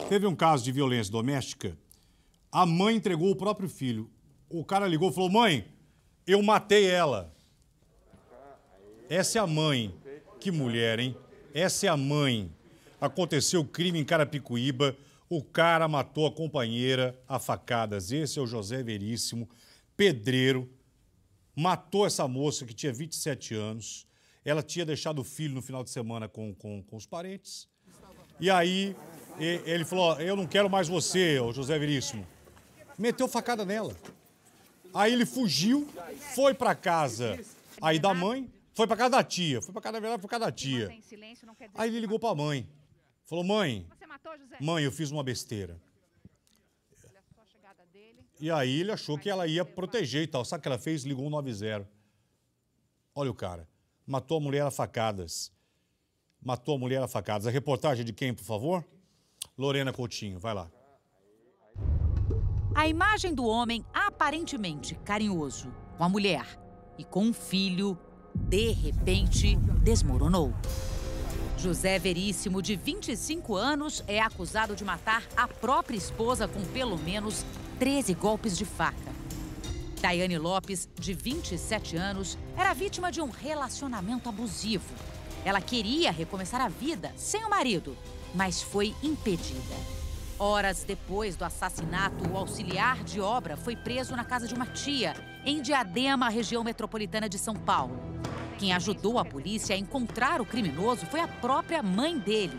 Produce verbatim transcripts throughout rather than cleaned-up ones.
Teve um caso de violência doméstica, a mãe entregou o próprio filho. O cara ligou e falou, mãe, eu matei ela. Essa é a mãe. Que mulher, hein? Essa é a mãe. Aconteceu o crime em Carapicuíba, o cara matou a companheira a facadas. Esse é o José Veríssimo, pedreiro, matou essa moça que tinha vinte e sete anos. Ela tinha deixado o filho no final de semana com, com, com os parentes. E aí ele falou, eu não quero mais você, ô José Veríssimo. Meteu facada nela. Aí ele fugiu, foi pra casa aí da mãe, foi pra casa da tia, foi pra casa, na verdade, foi pra casa da tia. Aí ele ligou pra mãe, falou, mãe, mãe, eu fiz uma besteira. E aí ele achou que ela ia proteger e tal. Sabe o que ela fez? Ligou um nove zero. Olha o cara, matou a mulher a facadas. Matou a mulher a facadas. A reportagem de quem, por favor? Lorena Coutinho, vai lá. A imagem do homem aparentemente carinhoso com a mulher e com um filho, de repente, desmoronou. José Veríssimo, de vinte e cinco anos, é acusado de matar a própria esposa com pelo menos treze golpes de faca. Daiane Lopes, de vinte e sete anos, era vítima de um relacionamento abusivo. Ela queria recomeçar a vida sem o marido, mas foi impedida. Horas depois do assassinato, o auxiliar de obra foi preso na casa de uma tia, em Diadema, região metropolitana de São Paulo. Quem ajudou a polícia a encontrar o criminoso foi a própria mãe dele.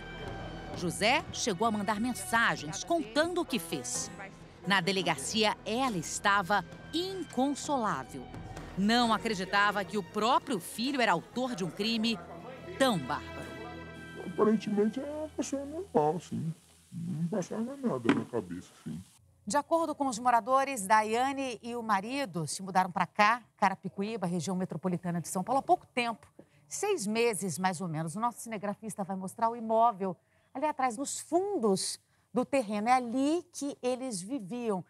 José chegou a mandar mensagens contando o que fez. Na delegacia, ela estava inconsolável. Não acreditava que o próprio filho era autor de um crime tão bárbaro. Aparentemente é uma pessoa normal, sim. Não passava nada na cabeça, sim. De acordo com os moradores, Daiane e o marido se mudaram para cá, Carapicuíba, região metropolitana de São Paulo, há pouco tempo. Seis meses, mais ou menos. O nosso cinegrafista vai mostrar o imóvel ali atrás, nos fundos do terreno. É ali que eles viviam.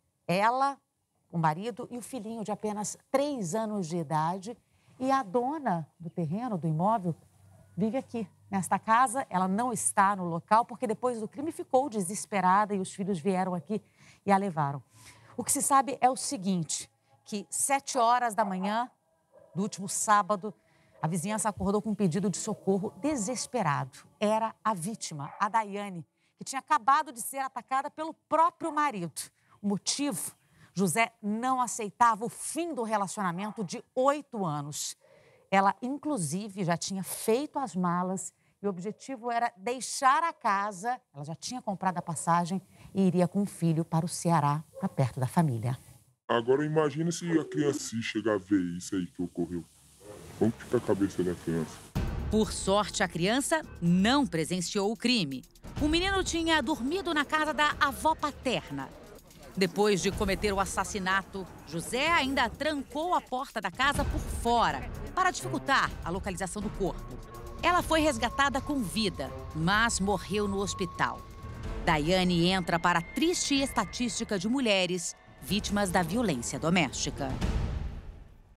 Ela, o marido e o filhinho de apenas três anos de idade. E a dona do terreno, do imóvel, vive aqui, nesta casa. Ela não está no local porque depois do crime ficou desesperada e os filhos vieram aqui e a levaram. O que se sabe é o seguinte, que sete horas da manhã do último sábado, a vizinhança acordou com um pedido de socorro desesperado. Era a vítima, a Daiane, que tinha acabado de ser atacada pelo próprio marido. O motivo? José não aceitava o fim do relacionamento de oito anos. Ela, inclusive, já tinha feito as malas e o objetivo era deixar a casa. Ela já tinha comprado a passagem e iria com o filho para o Ceará, para perto da família. Agora imagina se a criança chegar a ver isso aí que ocorreu. Como fica a cabeça da criança? Por sorte, a criança não presenciou o crime. O menino tinha dormido na casa da avó paterna. Depois de cometer o assassinato, José ainda trancou a porta da casa por fora para dificultar a localização do corpo. Ela foi resgatada com vida, mas morreu no hospital. Daiane entra para a triste estatística de mulheres vítimas da violência doméstica.